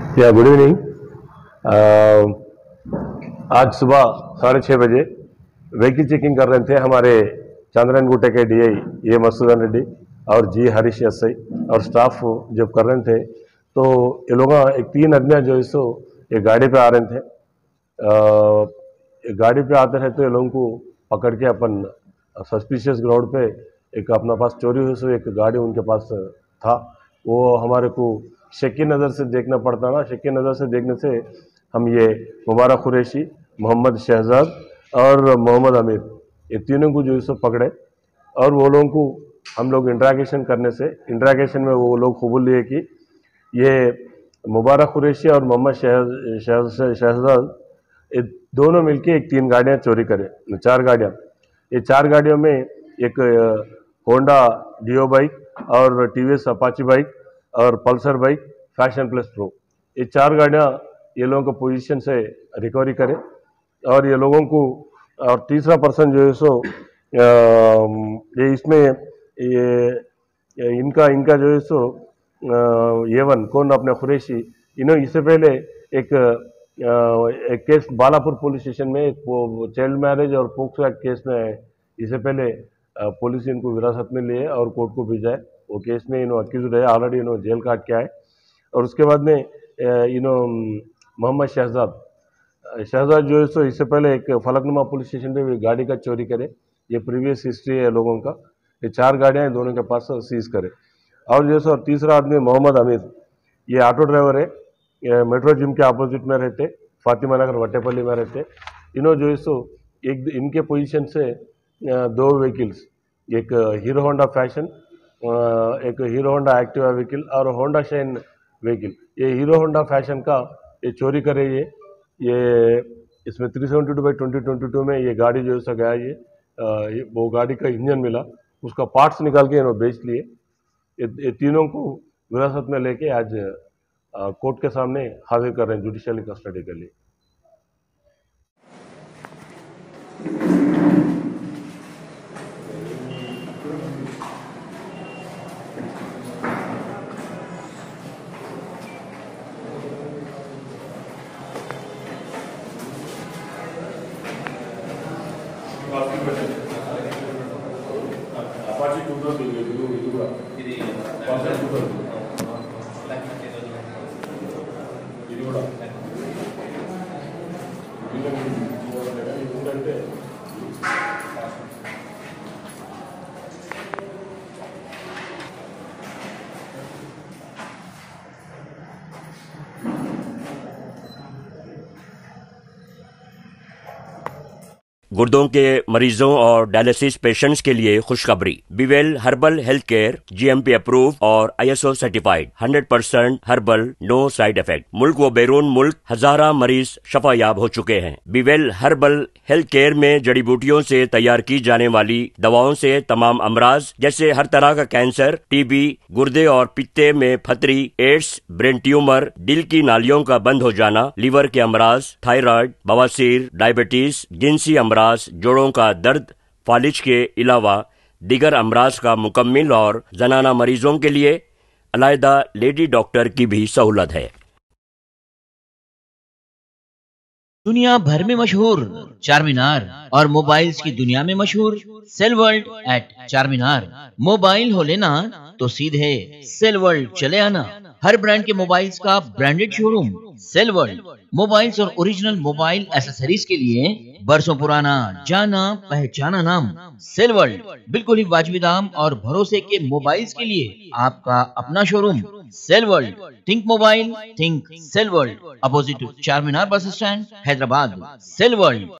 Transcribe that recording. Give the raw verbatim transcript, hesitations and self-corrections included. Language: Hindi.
या गुड इवनिंग। आज सुबह साढ़े छः बजे व्हीकल चेकिंग कर रहे थे हमारे चंद्रन गुटे के डीआई ए मसूदन रेड्डी और जी हरीश एसआई और स्टाफ जब कर रहे थे तो ये लोग एक तीन आदमी जो है सो एक गाड़ी पे आ रहे थे। आ, एक गाड़ी पे आते रहे तो ये लोगों को पकड़ के अपन सस्पिशियस ग्राउंड पे एक अपना पास चोरी हुई सो एक गाड़ी उनके पास था। वो हमारे को शक की नज़र से देखना पड़ता ना, शक की नज़र से देखने से हम ये मुबारक कुरैशी, मोहम्मद शहजाद और मोहम्मद अमीर ये तीनों को जो है सो पकड़े और वो लोगों को हम लोग इंट्रैगेशन करने से इंट्रैगेशन में वो लोग कबूल लिए कि ये मुबारक कुरैशी और मोहम्मद शहजाद ये दोनों मिलके एक तीन गाड़ियाँ चोरी करे, चार गाड़ियाँ। ये चार गाड़ियों में एक होंडा डियो बाइक और टीवीएस अपाची बाइक और Pulsar bike fashion plus pro, ये चार गाड़ियाँ ये लोगों को पोजीशन से रिकवरी करे और ये लोगों को और तीसरा पर्सन जो है सो ये इसमें ये इनका इनका जो है सो ये वन कौन अपने कुरैशी, इन्होंने इससे पहले एक एक केस बालापुर पुलिस स्टेशन में एक चाइल्ड मैरिज और पोक्सो एक्ट केस में इससे पहले पुलिस इनको विरासत में लिए और कोर्ट को भेजा है। वो केस में इन्होंने अक्यूज है, ऑलरेडी इन्होंने जेल काट के आए। और उसके बाद में इन्होंने मोहम्मद शहजाद शहजाद जो है सो इससे पहले एक फलकनुमा पुलिस स्टेशन पे भी गाड़ी का चोरी करे, ये प्रीवियस हिस्ट्री है लोगों का। ये चार गाड़ियाँ दोनों के पास सीज करे। और जो है सो तीसरा आदमी मोहम्मद अमीर, ये ऑटो ड्राइवर है, ये मेट्रो जिम के अपोजिट में रहते, फातिमा नगर वट्टेपल्ली में रहते। इन्होंने जो है सो एक इनके पोजीशन से दो व्हीकल्स, एक हीरो होंडा फैशन, एक हीरो होंडा एक्टिवा व्हीकल और होंडा शाइन व्हीकल, ये हीरो होंडा फैशन का ये चोरी करे। ये ये इसमें three seventy two by twenty twenty two में ये गाड़ी जो है गया, ये, ये वो गाड़ी का इंजन मिला, उसका पार्ट्स निकाल के इन्होंने बेच लिए। ये, ये तीनों को विरासत में लेके आज कोर्ट के सामने हाजिर कर रहे हैं जुडिशियल कस्टडी के लिए। అపాచీ కుదరదు, ఇది ఇది కూడా ఇది కాన్సెప్ట్ కుదరదు, ఇది కూడా ఏంటంటే गुर्दों के मरीजों और डायलिसिस पेशेंट्स के लिए खुशखबरी। बीवेल herbal health care GMP approve और ISO certified, hundred percent herbal, no side effect. मुल्क व बैरून मुल्क हजारा मरीज शफायाब हो चुके हैं। बीवेल हर्बल हेल्थ केयर में जड़ी बूटियों से तैयार की जाने वाली दवाओं से तमाम अमराज जैसे हर तरह का कैंसर, टीबी, गुर्दे और पित्ते में फतरी, एड्स, ब्रेन ट्यूमर, दिल की नालियों का बंद हो जाना, लीवर के अमराज, थायराइड, बवासीर, डायबिटीज, जिनसी अमराज, जोड़ों का दर्द, फालिज के अलावा दिगर अमराज का मुकम्मिल और जनाना मरीजों के लिए अलहदा लेडी डॉक्टर की भी सहूलत है। दुनिया भर में मशहूर चारमीनार और मोबाइल्स की दुनिया में मशहूर cell world at Charminar. Mobile हो लेना तो सीधे सेल वर्ल्ड चले आना। हर ब्रांड के मोबाइल्स का branded showroom cell world. Mobiles और ओरिजिनल मोबाइल एसेसरीज के लिए बरसों पुराना जाना पहचाना नाम सेल वर्ल्ड। बिल्कुल ही वाजिबी दाम और भरोसे के मोबाइल्स के लिए आपका अपना showroom cell world. Think mobile, think cell world. Opposite Charminar bus stand, Hyderabad. Cell world.